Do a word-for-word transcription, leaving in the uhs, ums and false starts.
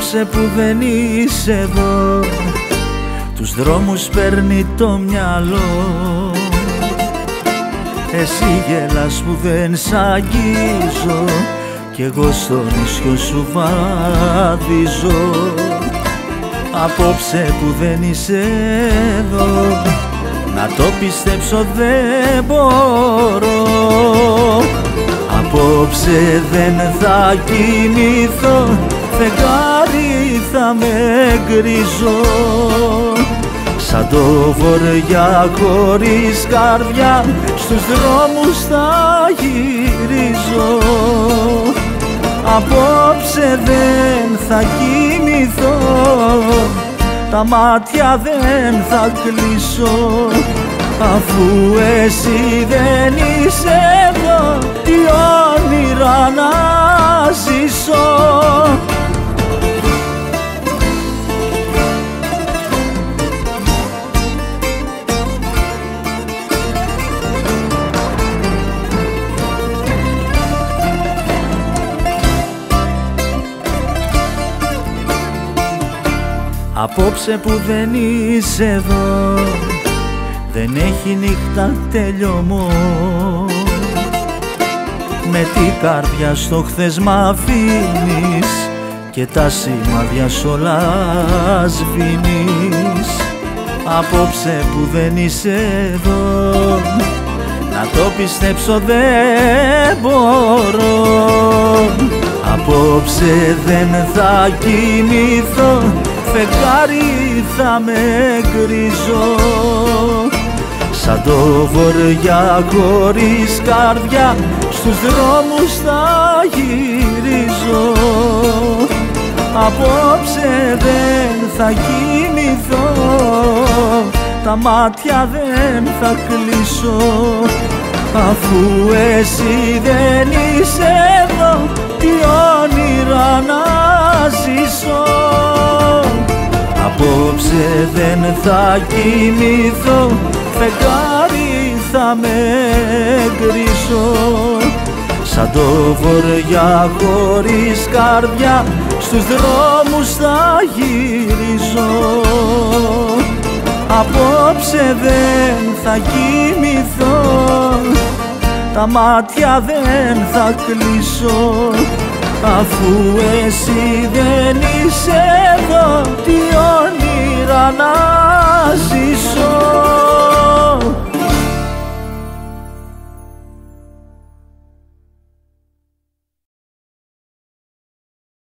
Απόψε που δεν είσαι εδώ, τους δρόμους παίρνει το μυαλό. Εσύ γελάς που δεν σ' αγγίζω, κι εγώ στο νησιό σου βαδίζω. Απόψε που δεν είσαι εδώ, να το πιστέψω δεν μπορώ. Απόψε δεν θα κοιμηθώ, φεγγάρι θα με γκρίζω. Σαν το βοριά χωρίς καρδιά, στους δρόμους θα γυρίζω. Απόψε δεν θα κοιμηθώ, τα μάτια δεν θα κλείσω. Αφού εσύ δεν είσαι εδώ, τι όνειρα να ζήσω. Απόψε που δεν είσαι εδώ, δεν έχει νύχτα τελειωμό. Με την καρδιά στο χθες μ' αφήνεις και τα σημάδια σ' όλα σβήνεις. Απόψε που δεν είσαι εδώ, να το πιστέψω δεν μπορώ. Απόψε δεν θα κοιμηθώ, φεγγάρι θα με γκρίζω. Σαν το βοριά χωρίς καρδιά, στους δρόμους θα γυρίζω. Απόψε δεν θα κοιμηθώ, τα μάτια δεν θα κλείσω. Αφού εσύ δεν είσαι εδώ, τι όνειρα να ζήσω. Απόψε δεν θα κοιμηθώ, φεγγάρι θα με γκρίσω. Σαν το βοριά χωρίς καρδιά, στους δρόμους θα γυρίζω. Απόψε δεν θα κοιμηθώ, τα μάτια δεν θα κλείσω. Αφού εσύ δεν είσαι εδώ, τι όνειρα να ζήσω.